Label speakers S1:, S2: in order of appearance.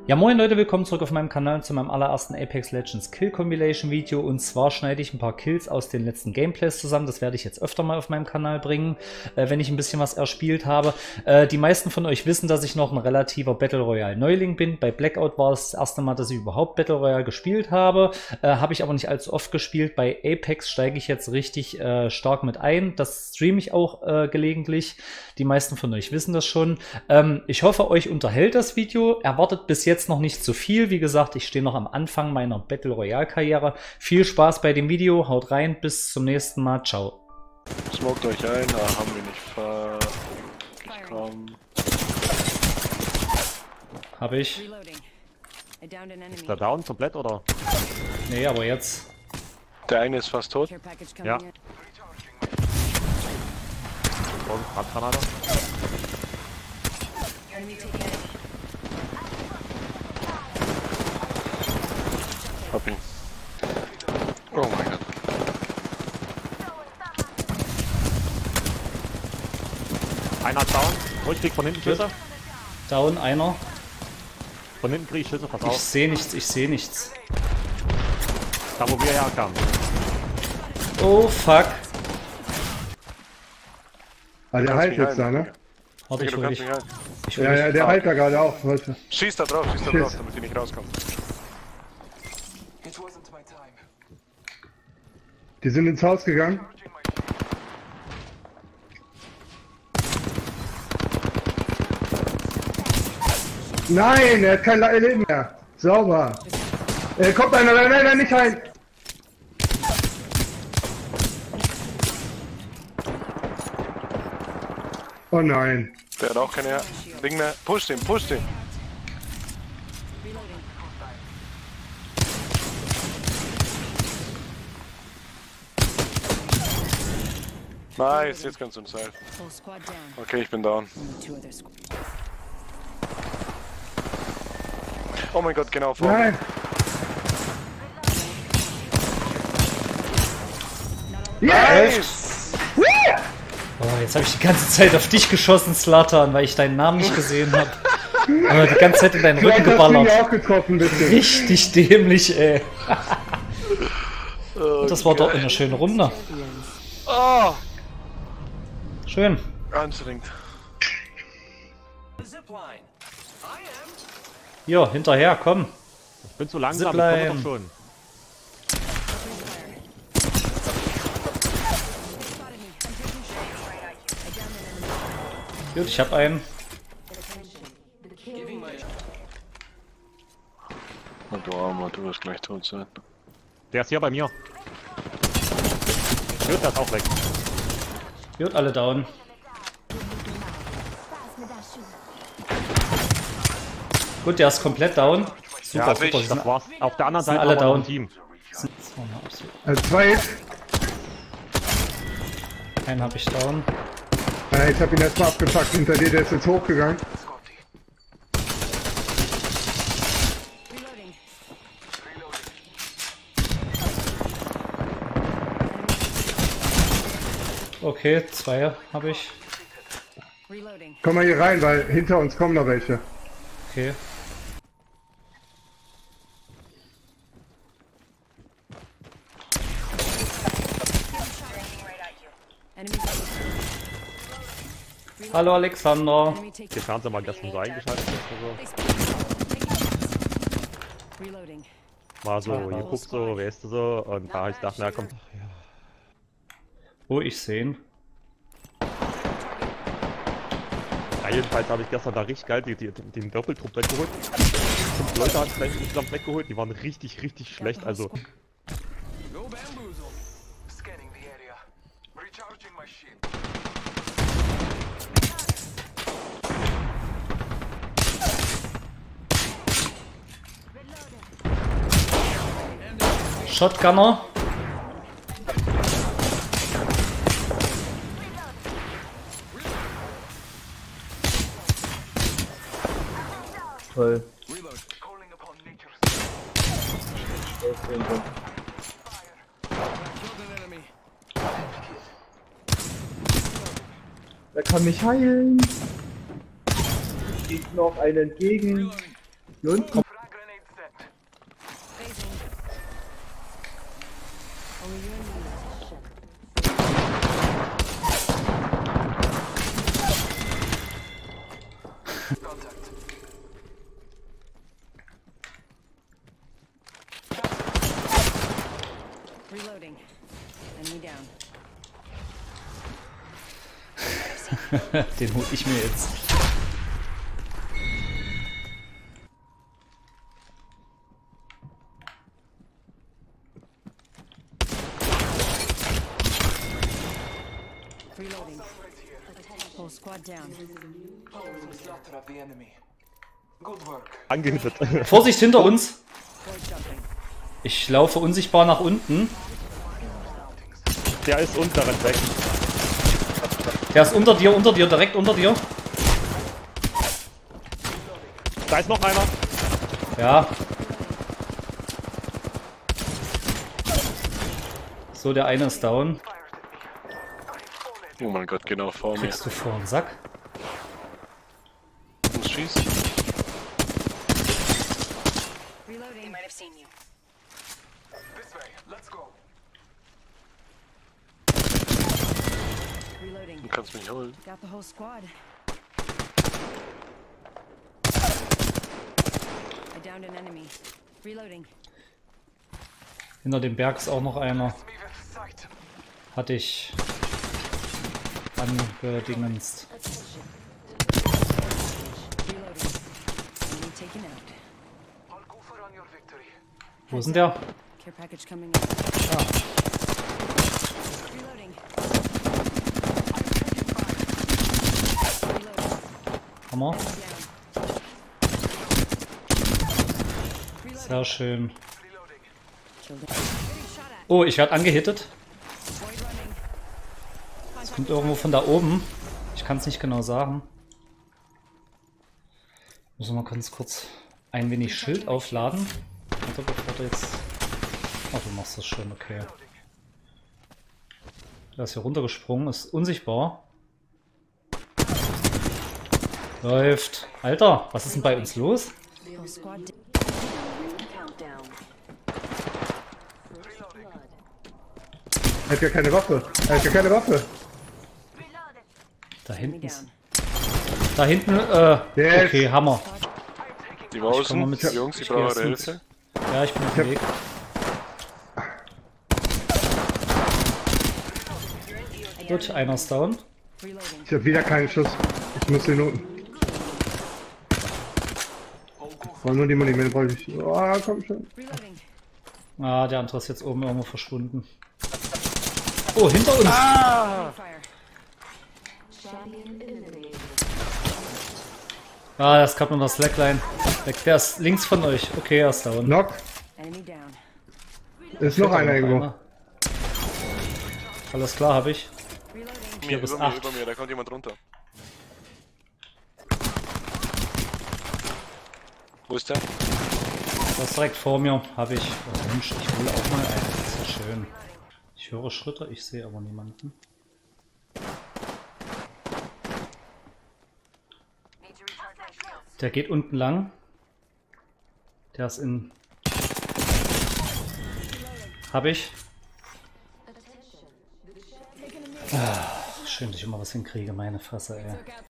S1: Ja, moin Leute, willkommen zurück auf meinem Kanal zu meinem allerersten Apex Legends Kill Compilation Video. Und zwar schneide ich ein paar Kills aus den letzten Gameplays zusammen. Das werde ich jetzt öfter mal auf meinem Kanal bringen, wenn ich ein bisschen was erspielt habe. Die meisten von euch wissen, dass ich noch ein relativer Battle Royale Neuling bin. Bei Blackout war es das erste Mal, dass ich überhaupt Battle Royale gespielt habe. Habe ich aber nicht allzu oft gespielt. Bei Apex steige ich jetzt richtig stark mit ein. Das streame ich auch gelegentlich. Die meisten von euch wissen das schon. Ich hoffe, euch unterhält das Video. Erwartet bis jetzt noch nicht zu viel. Wie gesagt, ich stehe noch am Anfang meiner Battle Royale Karriere. Viel Spaß bei dem Video. Haut rein. Bis zum nächsten Mal. Ciao.
S2: Smoked euch ein, haben wir nicht bekommen.
S1: Hab ich.
S3: Ist der down komplett oder?
S1: Nee, aber jetzt.
S2: Der eine ist fast tot.
S3: Ja. Und Handgranate.
S2: Hab ihn. Oh mein Gott.
S3: Einer ist down. Oh, ich krieg von hinten Schüsse.
S1: Down, einer.
S3: Von hinten krieg ich Schüsse, pass
S1: Ich
S3: auf.
S1: sehe nichts, ich sehe nichts.
S3: Da wo wir herkamen.
S1: Oh, fuck.
S4: Ah, der heilt jetzt da, ne?
S1: Warte, ich
S2: Du
S1: hol
S2: kannst
S1: dich.
S2: mich halten.
S1: Ich hol
S4: Ja,
S1: dich.
S4: ja, der heilt da gerade auch heute.
S2: Schieß da drauf, damit die nicht rauskommen.
S4: Die sind ins Haus gegangen. Nein, er hat kein Leben mehr. Sauber. Kommt einer, nein, nicht rein. Oh nein.
S2: Der hat auch keine Ding mehr. Push den. Nice, jetzt kannst du uns helfen. Okay, ich bin down. Oh mein Gott, genau vor mir.
S4: Nein.
S2: Nice!
S1: Oh, jetzt habe ich die ganze Zeit auf dich geschossen, Zlatan, weil ich deinen Namen nicht gesehen habe. Aber die ganze Zeit in deinen Rücken
S4: Vielleicht hast du ihn
S1: geballert.
S4: auch getroffen, bitte.
S1: Richtig dämlich, ey. Das war doch eine schöne Runde.
S2: Oh,
S1: Schön.
S2: anstrengend.
S1: Jo, hinterher, komm.
S3: Ich bin zu langsam, ich komme
S1: Zipline.
S3: doch schon.
S1: Gut, ich hab einen.
S2: Oh, du Armer, du wirst gleich tot sein.
S3: Der ist hier bei mir. Wird das auch weg.
S1: Gut, alle down. Gut, der ist komplett down. Super,
S3: Ja,
S1: super. Sie sind
S3: das war's. Auf der anderen
S1: sind
S3: Seite
S1: alle
S3: haben wir noch
S1: down.
S3: ein Team.
S4: Zwei.
S1: Einen hab ich down.
S4: Ich hab ihn erstmal abgepackt hinter dir, der ist jetzt hochgegangen.
S1: Okay, zwei habe ich.
S4: Komm mal hier rein, weil hinter uns kommen noch welche.
S1: Okay. Hallo Alexander.
S3: Den Fernseher mal gestern so eingeschaltet. Mal so geguckt, so, weißt du so. Und da hab ich gedacht, na komm.
S1: Wo ich sehen.
S3: Ja, jedenfalls habe ich gestern da richtig geil den Doppeltrupp weggeholt. 5 Leute hat es insgesamt weggeholt, die waren richtig schlecht, also.
S1: Shotgunner.
S5: Toll. Er kann mich heilen. Geht noch einen entgegen.
S4: Hier unten.
S6: Reloading. Enemy down.
S1: Den hol ich mir jetzt.
S6: Reloading. Whole squad down.
S3: Angehittet.
S1: Vorsicht hinter uns!
S6: Void jumping.
S1: Ich laufe unsichtbar nach unten.
S3: Der ist unten, rennt weg.
S1: Der ist unter dir, direkt unter dir.
S3: Da ist noch einer.
S1: Ja. So, der eine ist down.
S2: Oh mein Gott, genau vor mir.
S1: Kriegst du vor den Sack?
S2: Muss schießen.
S6: Reloading. They might have seen you. Reloading.
S2: Du kannst mich holen.
S6: Got the whole squad. I downed an enemy. Reloading.
S1: Hinter dem Berg ist auch noch einer. Hatte ich angedingenst.
S6: Reloading. Enemy taken out.
S1: Wo ist denn der?
S6: Care package coming in.
S1: Ah,
S6: Reloading. Reloading.
S1: Hammer.
S6: Down.
S1: Sehr schön.
S6: Killed it.
S1: Oh, ich werde angehittet.
S6: Void running.
S1: Kommt irgendwo von da oben. Ich kann es nicht genau sagen. Muss mal ganz kurz ein wenig Schild aufladen. Warte, bevor du jetzt... Oh, du machst das schon, okay. Der ist hier runtergesprungen, ist unsichtbar. Läuft. Alter, was ist denn bei uns los?
S6: Whole squad down.
S4: Er hat gar keine Waffe. Er hat gar keine Waffe.
S1: Da
S6: Enemy
S1: hinten ist...
S6: down.
S1: Da hinten,
S4: Yes.
S1: okay, Hammer.
S2: Die
S1: komm mal
S2: Mausen,
S1: mit-
S2: Jungs, ich
S1: ich
S2: brauche
S1: geh
S2: eure
S1: jetzt
S2: Hilfe.
S1: Ja, ich bin auf dem Weg. Gut, einer ist down.
S6: Reloading.
S4: Ich habe wieder keinen Schuss. Ich muss den unten. War nur die Munition, brauche ich. Oh, komm schon.
S6: Reloading.
S1: Ah, der andere ist jetzt oben irgendwo verschwunden. Oh, hinter uns!
S6: Fire.
S1: Ah, das gab noch das Slackline. Der ist links von euch. Okay, er ist down.
S4: Knock.
S6: Enemy down.
S4: Ist noch einer irgendwo.
S1: Einer. Alles klar, habe ich.
S6: Reloading.
S2: Mir,
S1: bis
S2: über mir,
S1: 8.
S2: über mir, da kommt jemand runter. Wo ist der?
S1: Das ist direkt vor mir. Habe ich. Oh, Mensch, ich hole auch mal einen. Das ist ja schön. Ich höre Schritte, ich sehe aber niemanden. Der geht unten lang. Der ist in... Hab ich. Ah, schön, dass ich immer was hinkriege, meine Fresse, ey.